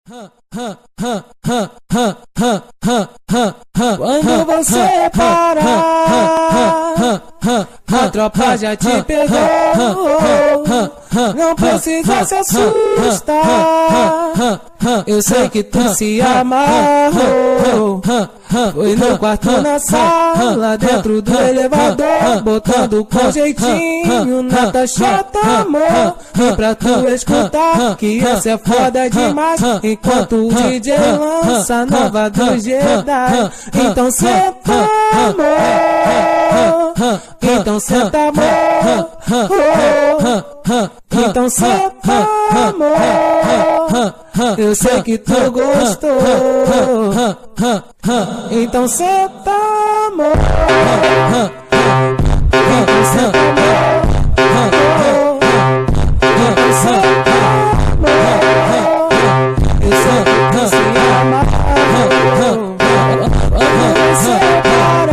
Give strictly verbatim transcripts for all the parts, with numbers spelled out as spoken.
Quando você parar, a tropa já te pegou. Não precisa se assustar, eu sei que tu se amarrou. Foi no quarto, na sala, dentro do elevador, botando com jeitinho na taxota, amor. E pra tu escutar que essa é foda demais, enquanto o D J lança a nova do Jedi. Então senta, amor. Então senta, amor. Então senta, amor. Eu sei que tu gostou. Então senta, amor. Então senta, amor. Então senta, amor. Eu sei que tu se ama. Quando você parar,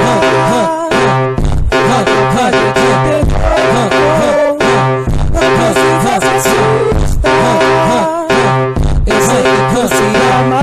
a tropa já te pegou. Não precisa se assustar, eu sei que tu se ama.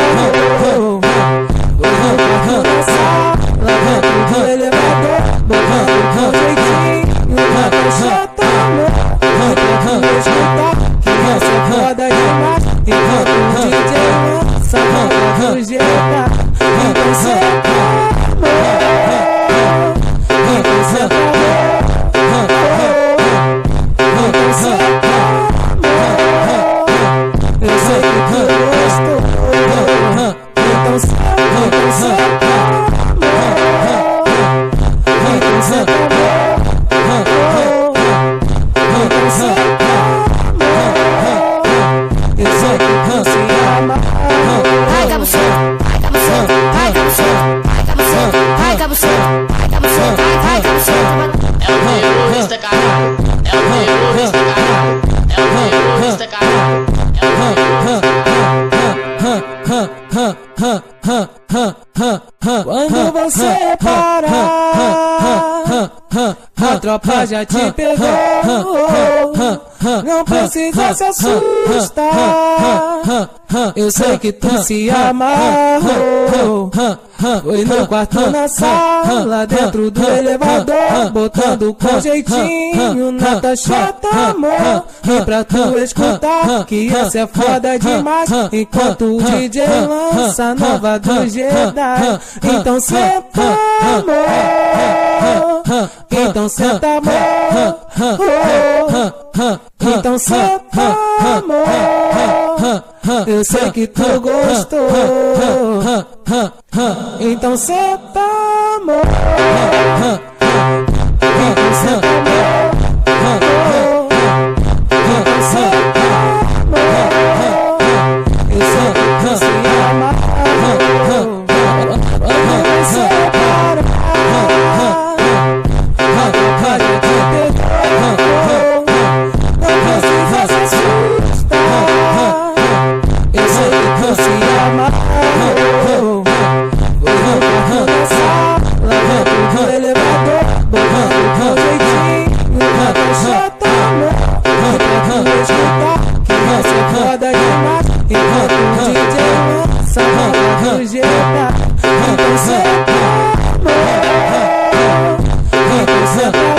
Quando você parar, a tropa já te pegou. Não precisa se assustar, eu sei que tu se amarrou. Foi no quarto, na sala, dentro do elevador, botando com jeitinho na taxota, amor. E pra tu escutar que essa é foda demais, enquanto o D J lança a nova do Jedi. Então senta, amor. Então senta, amor. Então senta, amor. Eu sei que tu gostou. Então senta, amor. Então senta, amor. Então senta, amor. Eu sei que tu se ama. Quando você parar, a tropa já te pegou. Não precisa se assustar, eu sei que tu se ama. Foi no quarto, na sala, dentro do elevador, botando com jeitinho na taxota, amor. E pra tu escutar que essa é foda demais, enquanto o D J lança a nova do Jedi. Então senta, amor. Então senta,